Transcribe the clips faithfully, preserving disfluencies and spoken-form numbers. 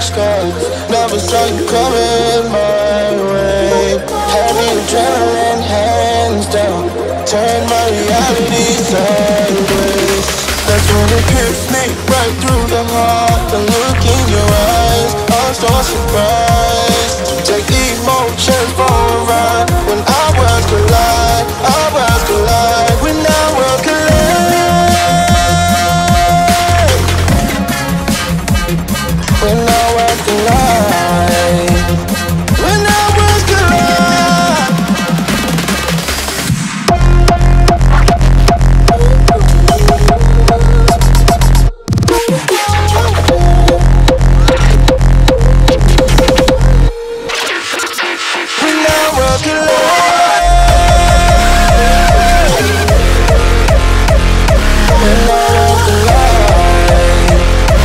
scars. Never saw you coming my way. Heavy adrenaline, hands down. Turn my reality sideways. That's when it hits me right through the heart. The look in your eyes, I'm so surprised. Take emotions for a ride. When our worlds collide, our worlds collide. When our worlds collide. When our worlds collide. When our worlds collide. When our worlds collide. When our worlds collide.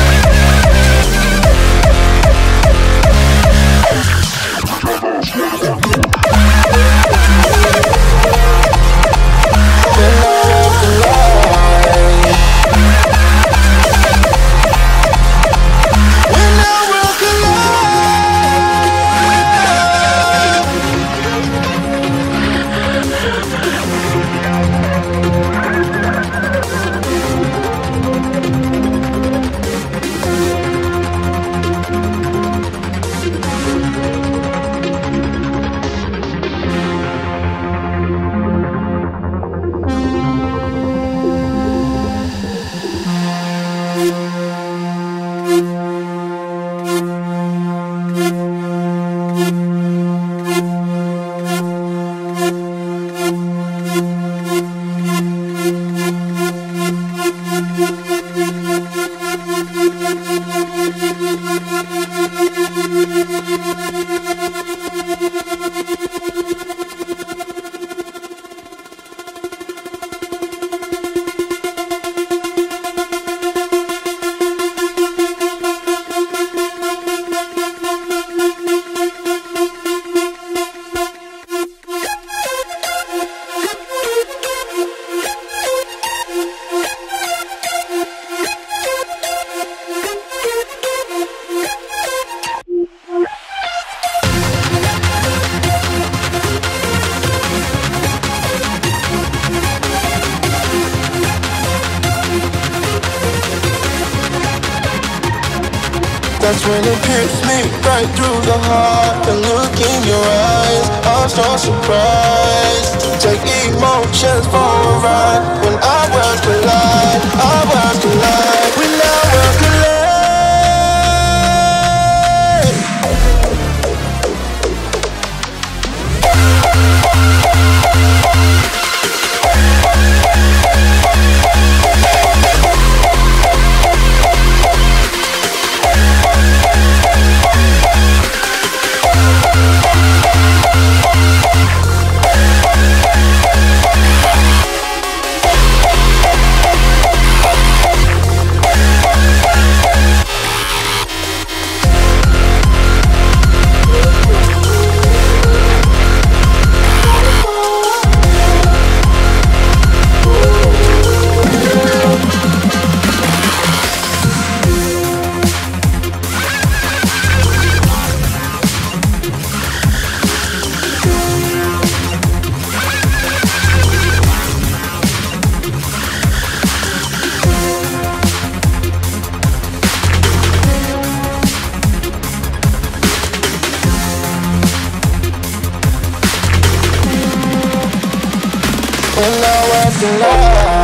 That's when it hits me right through the heart. The look in your eyes, I'm so surprised. Take emotions for a ride. When our worlds collide, our worlds collide. When our worlds collide. When our worlds collide.